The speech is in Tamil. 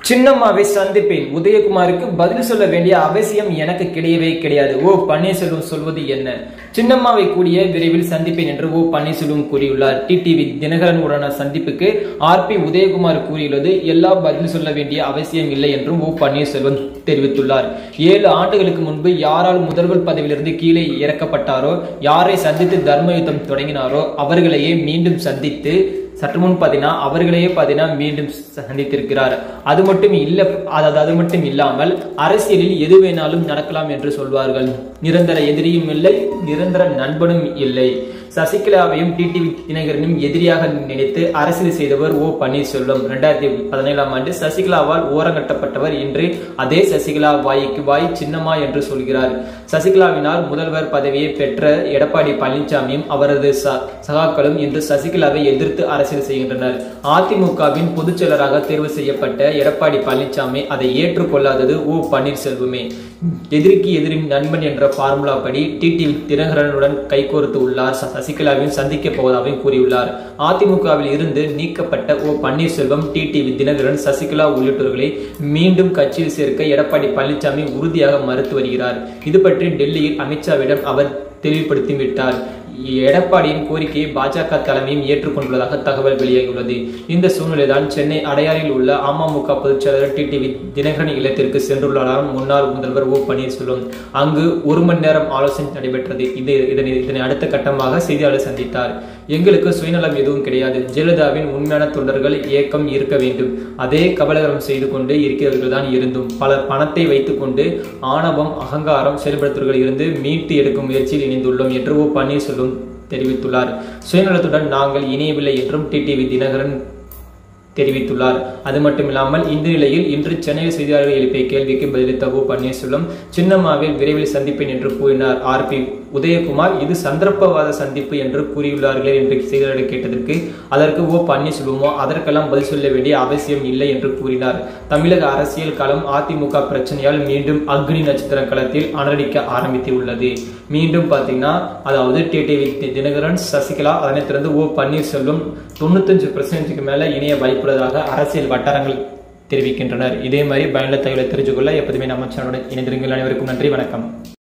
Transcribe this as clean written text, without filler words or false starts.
சின்னம்மாவை சந்திப்பேன். உதயகுமாருக்கு பதில் சொல்ல வேண்டிய அவசியம் எனக்கு கிடையவே கிடையாது. ஓ பன்னீர்செல்வம் சொல்வது என்ன? சின்னம்மாவை கூடிய விரைவில் சந்திப்பேன் என்று ஓ பன்னீர்செல்வம் கூறியுள்ளார். டிடிவி தினகரன் உடனான சந்திப்புக்கு ஆர்பி உதயகுமார் கூறியுள்ளது எல்லா பதில் சொல்ல வேண்டிய அவசியம் இல்லை என்றும் ஓ பன்னீர்செல்வம் தெரிவித்துள்ளார். 7 ஆண்டுகளுக்கு முன்பு யாரால் முதல்வர் பதவியிலிருந்து கீழே இறக்கப்பட்டாரோ, யாரை சந்தித்து தர்ம யுத்தம் தொடங்கினாரோ அவர்களையே மீண்டும் சந்தித்து சற்று முன் அவர்களையே மீண்டும் சந்தித்திருக்கிறார். அது மட்டும் இல்லாமல் அரசியலில் எது வேணாலும் நடக்கலாம் என்று சொல்வார்கள். நிரந்தர எதிரியும் இல்லை, நிரந்தர நண்பனும் இல்லை. சசிகலாவையும் டிடிவி தினகரனையும் எதிரியாக நினைத்து அரசியல் செய்தவர் ஓ பன்னீர்செல்வம். 2017ஆம் ஆண்டு சசிகலாவால் ஓரங்கட்டப்பட்டவர். இன்று அதே சசிகலா வாய்க்கு வாய் சின்னம்மா என்று சொல்கிறார். சசிகலாவினால் முதல்வர் பதவியை பெற்ற எடப்பாடி பழனிசாமியும் அவரது சகாக்களும் இன்று சசிகலாவை எதிர்த்து அரசியல் செய்கின்றனர். அதிமுகவின் பொதுச் செயலராக தேர்வு செய்யப்பட்ட எடப்பாடி பழனிசாமி அதை ஏற்றுக்கொள்ளாதது ஓ பன்னீர்செல்வமே. எதிரிக்கு எதிரின் நண்பன் என்ற பார்முலா படி டிடிவி தினகரனுடன் கைகோர்த்து உள்ளார். சசிகலாவையும் சந்திக்க போவதாகவும் கூறியுள்ளார். அதிமுகவில் இருந்து நீக்கப்பட்ட ஓ பன்னீர்செல்வம், டிடிவி தினகரன், சசிகலா உள்ளிட்டோர்களை மீண்டும் கட்சியில் சேர்க்க எடப்பாடி பழனிசாமி உறுதியாக மறுத்து வருகிறார். இது பற்றி டெல்லியில் அமித்ஷாவிடம் அவர் தெளிவுபடுத்திவிட்டார். எடப்பாடியின் கோரிக்கையை பாஜக தலைமையும் ஏற்றுக்கொண்டுள்ளதாக தகவல் வெளியாகியுள்ளது. இந்த சூழ்நிலைதான் சென்னை அடையாறில் உள்ள அமமுக பொதுச் செயலாளர் டிடிவி தினகரன் இல்லத்திற்கு சென்றுள்ளார் முன்னாள் முதல்வர் ஓ பன்னீர்செல்வம். அங்கு 1 மணி நேரம் ஆலோசனை நடைபெற்றது. இதனை அடுத்த கட்டமாக செய்தியாளர் சந்தித்தார். எங்களுக்கு சுயநலம் எதுவும் கிடையாது. ஜெயலலிதாவின் உண்மையான தொண்டர்கள் இயக்கம் இருக்க வேண்டும். அதே கபலகரம் செய்து கொண்டு இருக்கிறவர்கள் தான் இருந்தும் பலர் பணத்தை வைத்துக் கொண்டு ஆணவம் அகங்காரம் செயல்படுத்துவர்கள் இருந்து மீட்டு எடுக்கும் முயற்சியில் இணைந்துள்ளோம் என்று ஓ பன்னீர்செல்வம் தெரிவித்துள்ளார். சுயநலத்துடன் நாங்கள் இணையவில்லை என்றும் டிடிவி தினகரன் தெரிவித்துள்ளார். அது மட்டுமில்லாமல் இந்த நிலையில் இன்று சென்னையில் செய்தியாளர்கள் எழுப்பிய கேள்விக்கு பதிலளித்த ஓ பன்னீர்செல்வம் சின்னம்மாவில் விரைவில் சந்திப்பேன் என்று கூறினார். ஆர்பி உதயகுமார் இது சந்தர்ப்பவாத சந்திப்பு என்று கூறியுள்ளார்களே என்று செய்தியாளர்கள் கேட்டதற்கு அதற்கு ஓ பன்னீர்செல்வமோ அதற்கெல்லாம் பதில் சொல்ல வேண்டிய அவசியம் இல்லை என்று கூறினார். தமிழக அரசியல் களம் அதிமுக பிரச்சனையால் மீண்டும் அக்னி நட்சத்திர களத்தில் அனடிக்க ஆரம்பித்து உள்ளது. மீண்டும் பாத்தீங்கன்னா அதாவது டிடிவி தினகரன், சசிகலா, அதனைத் தொடர்ந்து ஓ பன்னீர்செல்வம் 95% மேல இணைய வாய்ப்புள்ளதாக அரசியல் வட்டாரங்கள் தெரிவிக்கின்றனர். இதே மாதிரி பயனுள்ள தகவலை தெரிஞ்சுக்கொள்ள எப்போதுமே நம்ம சேனலுடன் இணைந்திருங்கள். அனைவருக்கும் நன்றி, வணக்கம்.